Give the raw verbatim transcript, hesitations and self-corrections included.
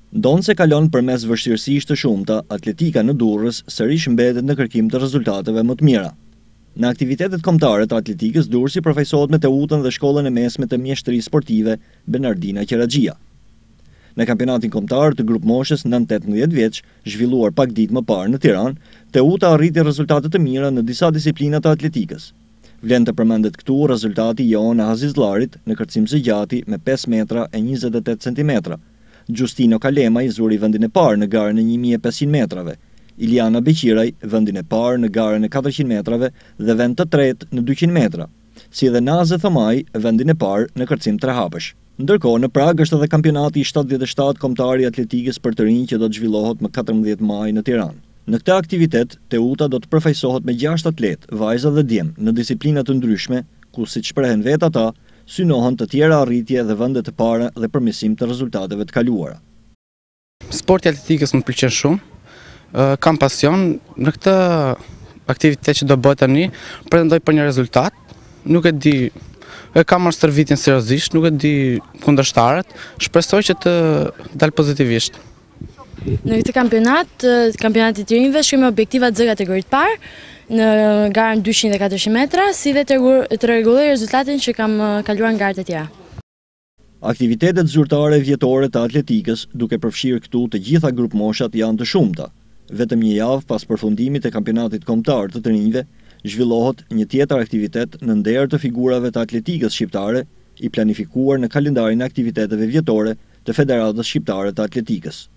Ndonë se kalon përmes vështirësisë të shumta, atletika në Durrës sërish mbetet në kërkim të rezultateve më të mira. Në aktivitetet kombëtare të atletikës, Durrësi përfaqësohet me Teutën dhe shkollën e mesme të mjeshtrisë sportive Benardina Qeraxhia. Në kampionatin kombëtar të grup moshës nëntë tetëmbëdhjetë vjeç, zhvilluar pak ditë më parë në Tiranë, Teuta arriti rezultate të mira në disa disiplina të atletikës. Vlen të përmendet këtu rezultati i Joana Hazizllarit në kërcim zgjati me pesë metra e njëzet e tetë centimetra. Giustino Kalema i zuri vendin e parë në garën e një mijë e pesëqind metrave. Iliana Beqiraj vendin e parë në garën e katërqind metrave dhe vend të tretë në dyqind metra, si dhe Naze Thomaj vendin e parë në kërcim tre hapësh. Ndërkohë, në Prag është edhe kampionati i shtatëdhjetë e shtatë kombëtar i atletikës për të rinj që do të zhvillohet më katërmbëdhjetë maj në Tiranë. Në këtë aktivitet, Teuta do të përfaqësohet me gjashtë atletë, vajza dhe djem, në disiplina të ndryshme, ku siç shprehen vetë ata, synohen të tjera arritje dhe vende të para dhe përmirësim të rezultateve të kaluara. Sporti atletikës më pëlqen shumë. Kam pasion në këtë aktivitet që do bëhet tani, pretendoj për një rezultat. Nuk e di, e kam marrë stërvitin seriozisht, nuk e di kundërshtarët, shpresoj që të dalë pozitivisht. Në këtë kampionat, kampionati të rinjve, shkrim objektiva të zë kategoritë parë në garën dyqind e katërqind metra, si dhe të rregulloj rezultatin që kam kaluar në garët e tjera. Aktivitetet zyrtare vjetore të atletikës, duke përfshirë këtu të gjitha grup moshat, janë të shumta. Vetëm një javë pas përfundimit të kampionatit kombëtar të të rinjve, zhvillohet një tjetër aktivitet në nder të figurave të atletikës shqiptare, i planifikuar në kalendarin e aktiviteteve vjetore të Federatës Shqiptare të Atletikës.